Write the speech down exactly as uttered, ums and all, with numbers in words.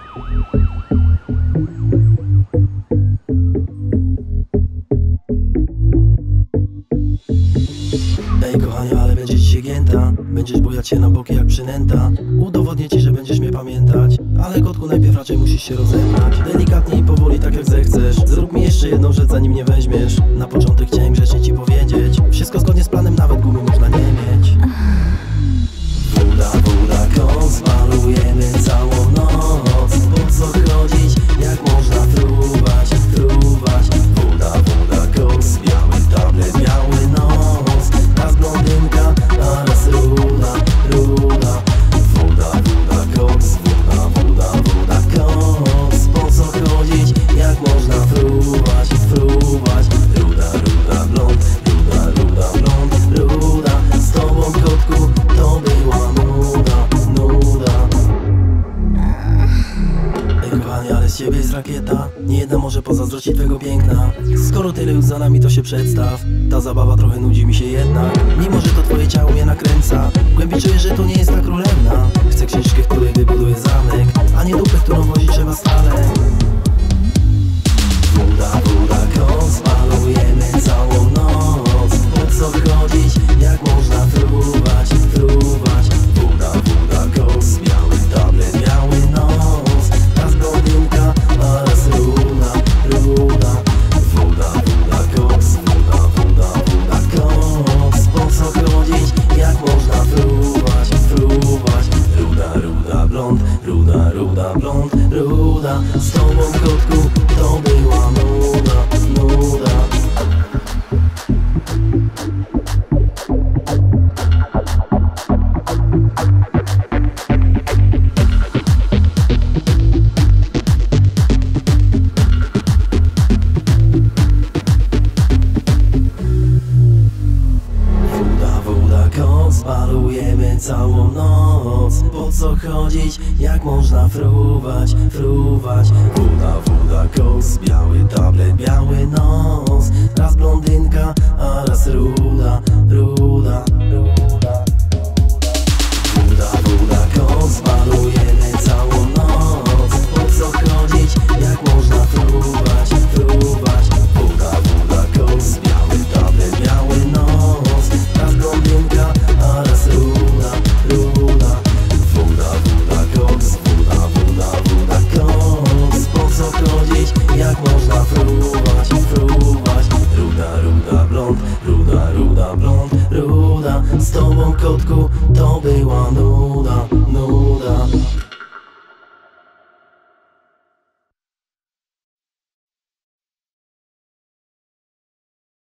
Ej kochanie, ale będziesz dzisiaj gięta. Będziesz bujać się na boki jak przynęta. Udowodnię ci, że będziesz mnie pamiętać. Ale kotku, najpierw raczej musisz się rozebrać. Delikatnie i powoli, tak jak zechcesz. Zrób mi jeszcze jedną rzecz, zanim nie weźmiesz. Na początek chciałem grzecznie ci powiedzieć: wszystko zgodnie z planem, nawet gumy można nie mieć. Woda, woda, koc, malujemy całą noc. Po co chodzić, jak można fruwać, fruwać. Woda, woda, koc, biały tablet, biały nos. Raz blondynka, a raz ruda, ruda. Woda, woda, koc, woda, woda, woda, koc. Po co chodzić, jak można fruwać, fruwać. Ruda, ruda, blond, ruda, ruda, blond, ruda. Z tobą, kotku, to była nuda, nuda. Ej kochanie, ale z ciebie jest rakieta. Nie jedna może pozazdrościć twego piękna. Skoro tyle już za nami, to się przedstaw. Ta zabawa trochę nudzi mi się jednak. Mimo że to twoje ciało mnie nakręca, w głębi czuję, że to nie jest ta królewna. Chcę księżyczkę, w której wybuduję zamek, a nie dupę, którą wozi trzeba stale. Woda, woda, koc, malujemy całą noc. Po co chodzić, jak można fruwać, fruwać. Woda, woda, koc, biały tablet, biały nos. Raz blondynka, a raz ruda, ruda. Woda, woda, koc, woda, woda, woda, koc. Po co chodzić, jak można fruwać, fruwać. Ruda, ruda, blond, ruda, ruda, blond, ruda. Z tobą, kotku, to była nuda, nuda. Woda, woda, koc, malujemy całą noc. Po co chodzić, jak można fruwać, fruwać. Woda, woda, koc, biały tablet, biały nos. Raz blondynka, a raz ruda, ruda, ruda. Woda, woda, koc, malujemy całą noc. Po co chodzić, jak można fruwać, fruwać. Woda, woda, koc, biały tablet, biały nos. Raz blondynka, a raz ruda, ruda. Woda, woda, koc, woda, woda, woda, koc. Po co chodzić, jak można fruwać, fruwać. Ruda, ruda, blond, ruda, ruda, blond, ruda. Z tobą, kotku, to była nuda, nuda.